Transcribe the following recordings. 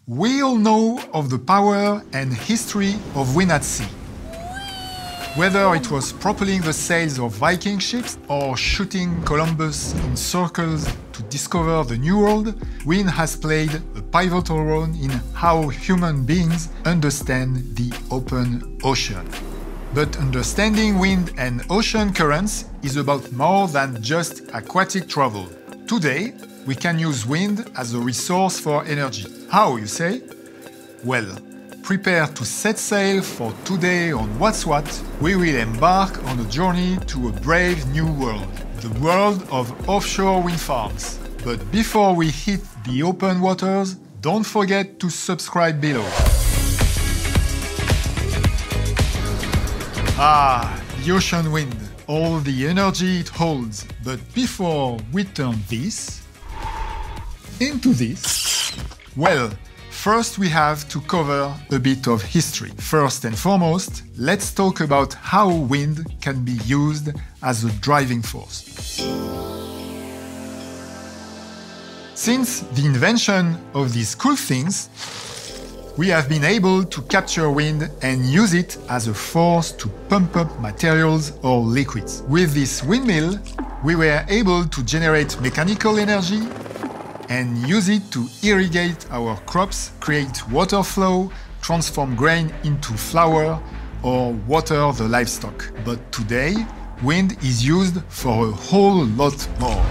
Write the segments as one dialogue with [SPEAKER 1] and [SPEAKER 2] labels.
[SPEAKER 1] We all know of the power and history of wind at sea. Whether it was propelling the sails of Viking ships or shooting Columbus in circles to discover the New World, wind has played a pivotal role in how human beings understand the open ocean. But understanding wind and ocean currents is about more than just aquatic travel. Today, we can use wind as a resource for energy. How, you say? Well, prepare to set sail for today on What's What. We will embark on a journey to a brave new world, the world of offshore wind farms. But before we hit the open waters, don't forget to subscribe below. The ocean wind, all the energy it holds. But before we turn this into this, well, first we have to cover a bit of history. First and foremost, let's talk about how wind can be used as a driving force. Since the invention of these cool things, we have been able to capture wind and use it as a force to pump up materials or liquids. With this windmill, we were able to generate mechanical energy and use it to irrigate our crops, create water flow, transform grain into flour, or water the livestock. But today, wind is used for a whole lot more.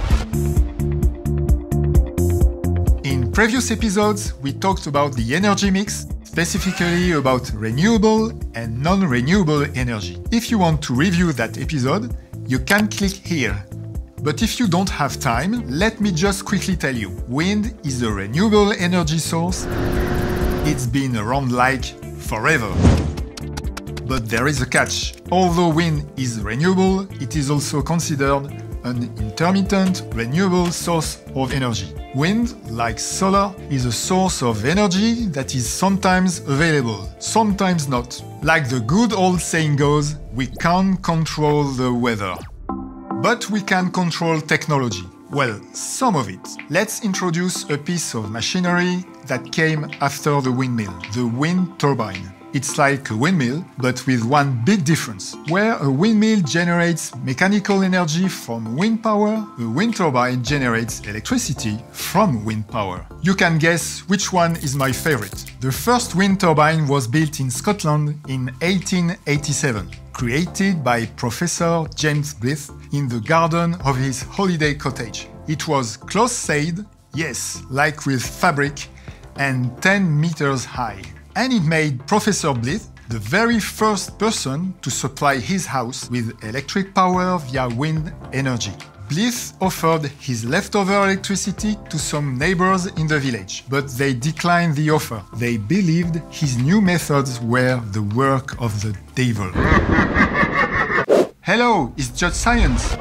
[SPEAKER 1] In previous episodes, we talked about the energy mix, specifically about renewable and non-renewable energy. If you want to review that episode, you can click here. But if you don't have time, let me just quickly tell you. Wind is a renewable energy source. It's been around like forever. But there is a catch. Although wind is renewable, it is also considered an intermittent renewable source of energy. Wind, like solar, is a source of energy that is sometimes available, sometimes not. Like the good old saying goes, we can't control the weather. But we can control technology. Well, some of it. Let's introduce a piece of machinery that came after the windmill, the wind turbine. It's like a windmill, but with one big difference. Where a windmill generates mechanical energy from wind power, a wind turbine generates electricity from wind power. You can guess which one is my favorite. The first wind turbine was built in Scotland in 1887. Created by Professor James Blyth in the garden of his holiday cottage. It was close-sailed, yes, like with fabric, and 10 meters high. And it made Professor Blyth the very first person to supply his house with electric power via wind energy. Blyth offered his leftover electricity to some neighbors in the village, but they declined the offer. They believed his new methods were the work of the devil. Hello, it's just science.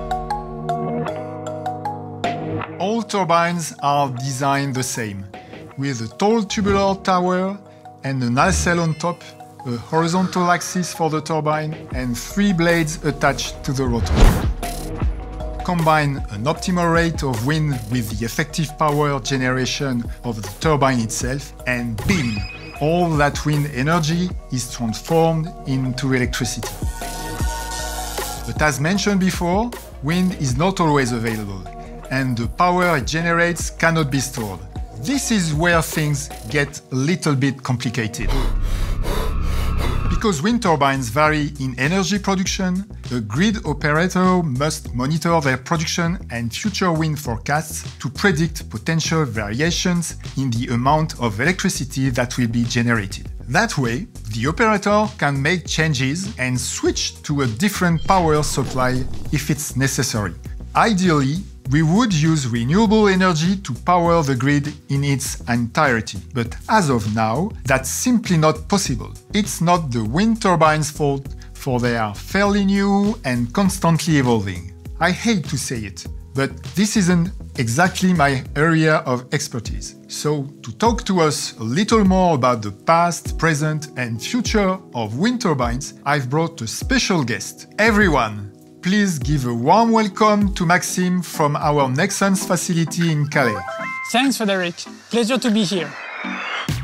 [SPEAKER 1] All turbines are designed the same, with a tall tubular tower and a nacelle on top, a horizontal axis for the turbine, and 3 blades attached to the rotor. Combine an optimal rate of wind with the effective power generation of the turbine itself, and bim! All that wind energy is transformed into electricity. But as mentioned before, wind is not always available, and the power it generates cannot be stored. This is where things get a little bit complicated. Because wind turbines vary in energy production, a grid operator must monitor their production and future wind forecasts to predict potential variations in the amount of electricity that will be generated. That way, the operator can make changes and switch to a different power supply if it's necessary. Ideally, we would use renewable energy to power the grid in its entirety. But as of now, that's simply not possible. It's not the wind turbine's fault, for they are fairly new and constantly evolving. I hate to say it, but this isn't exactly my area of expertise. So, to talk to us a little more about the past, present, and future of wind turbines, I've brought a special guest. Everyone, please give a warm welcome to Maxime from our Nexans facility in Calais.
[SPEAKER 2] Thanks, Frédéric. Pleasure to be here.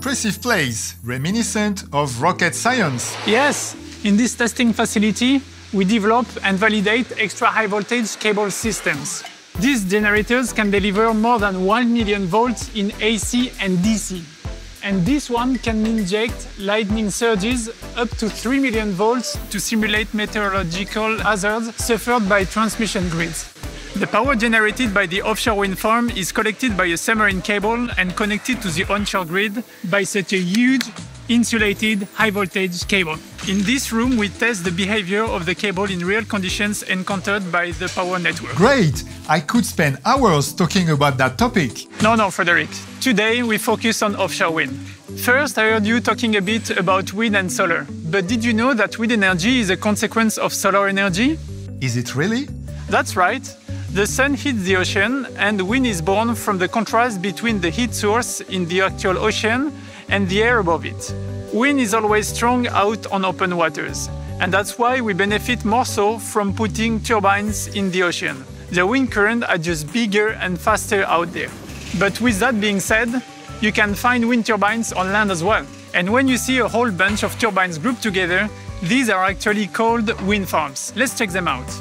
[SPEAKER 1] impressive place, reminiscent of rocket science.
[SPEAKER 2] Yes, in this testing facility, we develop and validate extra high voltage cable systems. These generators can deliver more than 1 million volts in AC and DC. And this one can inject lightning surges up to 3 million volts to simulate meteorological hazards suffered by transmission grids. The power generated by the offshore wind farm is collected by a submarine cable and connected to the onshore grid by such a huge, insulated, high-voltage cable. In this room, we test the behavior of the cable in real conditions encountered by the power network.
[SPEAKER 1] Great! I could spend hours talking about that topic.
[SPEAKER 2] No, Frédéric. Today, we focus on offshore wind. First, I heard you talking a bit about wind and solar. But did you know that wind energy is a consequence of solar energy?
[SPEAKER 1] Is it really?
[SPEAKER 2] That's right. The sun heats the ocean, and wind is born from the contrast between the heat source in the actual ocean and the air above it. Wind is always strong out on open waters, and that's why we benefit more so from putting turbines in the ocean. The wind current are just bigger and faster out there. But with that being said, you can find wind turbines on land as well. And when you see a whole bunch of turbines grouped together, these are actually called wind farms. Let's check them out.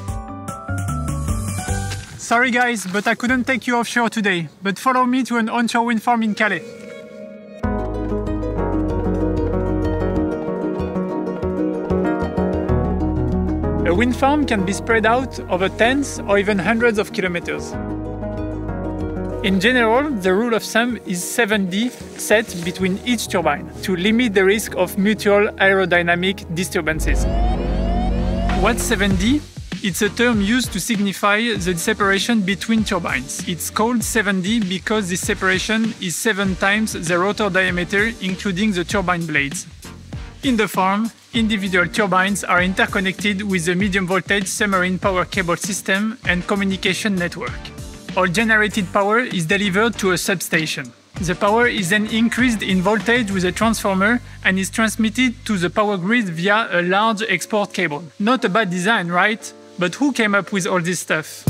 [SPEAKER 2] Sorry guys, but I couldn't take you offshore today, but follow me to an onshore wind farm in Calais. A wind farm can be spread out over tens or even hundreds of kilometers. In general, the rule of thumb is 7D set between each turbine to limit the risk of mutual aerodynamic disturbances. What's 7D? It's a term used to signify the separation between turbines. It's called 7D because this separation is 7 times the rotor diameter, including the turbine blades. In the farm, individual turbines are interconnected with the medium voltage submarine power cable system and communication network. All generated power is delivered to a substation. The power is then increased in voltage with a transformer and is transmitted to the power grid via a large export cable. Not a bad design, right? But who came up with all this stuff?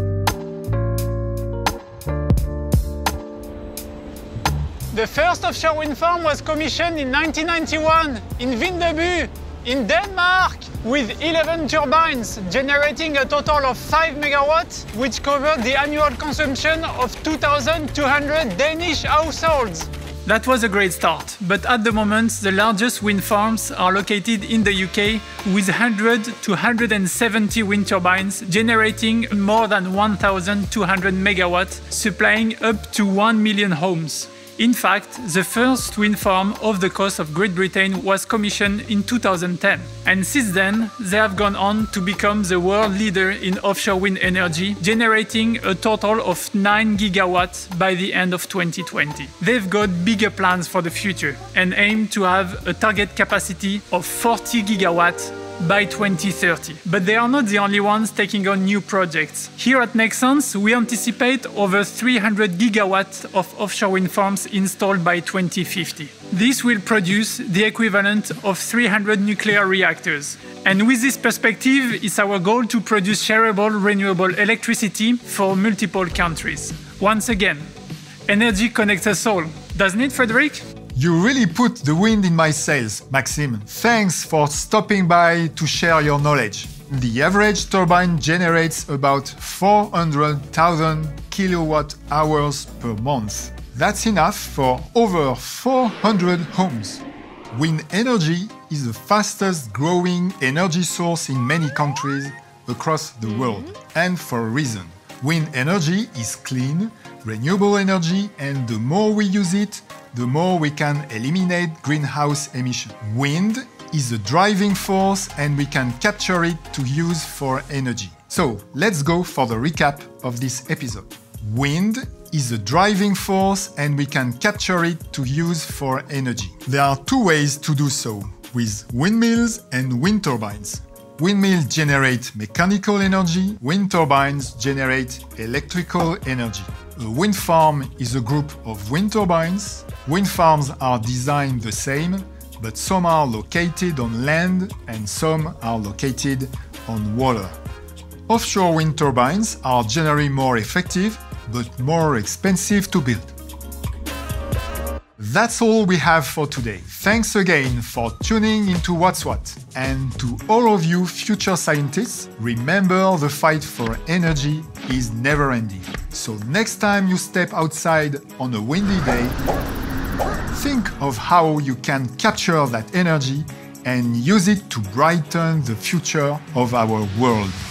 [SPEAKER 2] The first offshore wind farm was commissioned in 1991 in Vindeby, in Denmark, with 11 turbines, generating a total of 5 megawatts, which covered the annual consumption of 2,200 Danish households. That was a great start, but at the moment the largest wind farms are located in the UK with 100 to 170 wind turbines generating more than 1,200 megawatts, supplying up to 1 million homes. In fact, the first wind farm off the coast of Great Britain was commissioned in 2010. And since then, they have gone on to become the world leader in offshore wind energy, generating a total of 9 gigawatts by the end of 2020. They've got bigger plans for the future and aim to have a target capacity of 40 gigawatts by 2030. But they are not the only ones taking on new projects. Here at Nexans, we anticipate over 300 gigawatts of offshore wind farms installed by 2050. This will produce the equivalent of 300 nuclear reactors. And with this perspective, it's our goal to produce shareable renewable electricity for multiple countries. Once again, energy connects us all, doesn't it, Frédéric?
[SPEAKER 1] You really put the wind in my sails, Maxime. Thanks for stopping by to share your knowledge. The average turbine generates about 400,000 kilowatt hours per month. That's enough for over 400 homes. Wind energy is the fastest growing energy source in many countries across the world, and for a reason. Wind energy is clean, renewable energy, and the more we use it, the more we can eliminate greenhouse emissions. Wind is the driving force and we can capture it to use for energy. So let's go for the recap of this episode. Wind is the driving force and we can capture it to use for energy. There are two ways to do so, with windmills and wind turbines. Windmills generate mechanical energy, wind turbines generate electrical energy. A wind farm is a group of wind turbines. Wind farms are designed the same, but some are located on land and some are located on water. Offshore wind turbines are generally more effective, but more expensive to build. That's all we have for today. Thanks again for tuning into What's What. And to all of you future scientists, remember the fight for energy is never ending. So next time you step outside on a windy day, think of how you can capture that energy and use it to brighten the future of our world.